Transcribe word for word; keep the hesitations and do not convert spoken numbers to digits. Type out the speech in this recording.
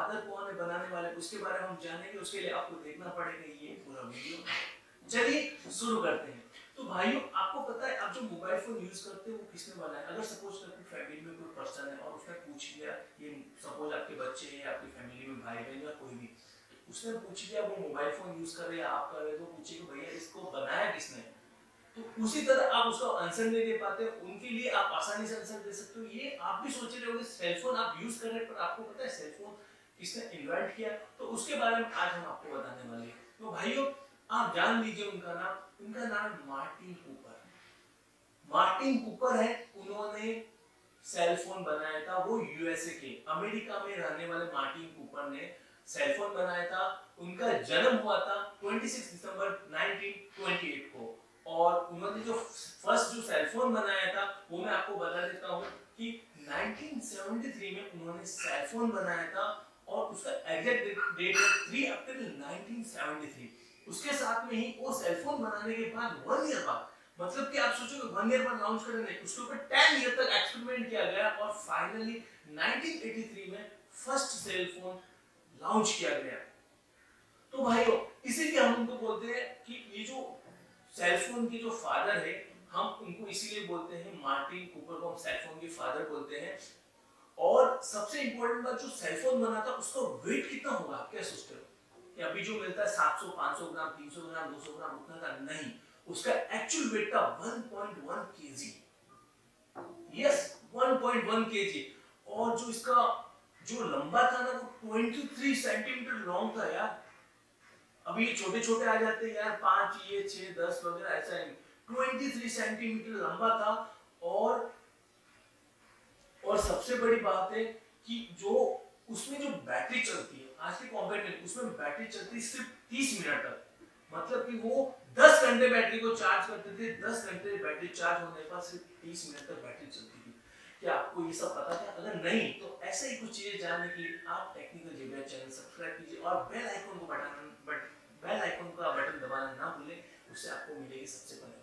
Father कौन है बनाने वाले, उसके बारे में हम जानेंगे। उसके लिए आपको देखना पड़ेगा ये पूरा वीडियो। चलिए शुरू करते हैं। तो भाइयों आपको पता है आप जो मोबाइल फोन यूज करते हो वो किसने बनाया? अगर सपोज करके फैमिली में कोई पर्सन है और उसने पूछ लिया, ये सपोज आपके बच्चे हैं, आपकी फैमिली में भाई बहन या कोई भी, उसने पूछ लिया वो मोबाइल फोन यूज कर रहे हैं, आप कर रहे हो, तो पूछे कि भैया इसको बनाया किसने? तो उसी तरह आप उसका आंसर नहीं दे पाते, उनके लिए आप आसानी से आंसर दे सकते हो। ये आप भी सोच रहे होगे सेलफोन आप यूज कर रहे हैं, पर आपको पता है सेलफोन किसने इन्वेंट किया? तो उसके बारे में आज हम आपको बताने वाले हैं। तो भाइयों आप जान लीजिए उनका नाम, उनका नाम मार्टिन कूपर। मार्टिन कूपर है, उन्होंने सेलफोन बनाया था। वो यूएसए के अमेरिका में रहने वाले मार्टिन कूपर ने सेलफोन बनाया था। उनका जन्म हुआ था छब्बीस दिसंबर उन्नीस सौ अट्ठाईस को, और उन्होंने जो फर्स्ट जो सेलफोन बनाया था वो मैं आपको बता देता हूँ कि उन्नीस सौ तिहत्तर में उन्होंने सेलफोन बनाया था, और उसका एग्जैक्ट डेट है तीन अप्रैल उन्नीस सौ तिहत्तर। उसके साथ में ही वो सेलफोन बनाने के बाद वन ईयर बाद, मतलब कि आप सोचोगे वन ईयर बाद लॉन्च करेंगे, उसके ऊपर टेन ईयर तक एक्सपेरिमेंट किया गया, और फाइनली उन्नीस सौ तिरासी में फर्स्ट सेलफोन लॉन्च किया गया। तो भाइयों इसीलिए हम उनको बोलते हैं कि ये जो सेलफोन के जो फादर है, हम उनको इसीलिए बोलते हैं मार्टिन कूपर को हम सेलफोन के फादर बोलते हैं। और सबसे इंपॉर्टेंट बात, जो सेलफोन बना था उसका वेट कितना होगा आप क्या सोचते हो? कि अभी जो मिलता है सात सौ पाँच सौ ग्राम तीन सौ ग्राम दो सौ ग्राम उतना का नहीं, उसका एक्चुअल वेट था one point one KG. Yes one point one KG. और जो इसका जो लंबा था ना वो तेईस सेंटीमीटर लॉन्ग था यार। अभी ये छोटे छोटे आ जाते हैं यार, पांच ये छह दस वगैरह, ऐसा नहीं, तेईस सेंटीमीटर लंबा था। और और सबसे बड़ी बात है कि जो उसमें जो बैटरी चलती है आज के कंपैरेटिव, उसमें बैटरी चलती है सिर्फ तीस मिनट तक। मतलब कि वो दस घंटे बैटरी को चार्ज करते थे, दस घंटे बैटरी चार्ज होने पर सिर्फ तीस मिनट तक बैटरी चलती थी। क्या आपको ये सब पता था? अगर नहीं तो ऐसे ही कुछ चीजें जानने के लिए आप टेक्निकल जेबीआई चैनल सब्सक्राइब कीजिए और बेल आइकन को बटन बेल आइकन का बटन दबाना ना भूलें, उससे आपको मिलेगी सबसे पहले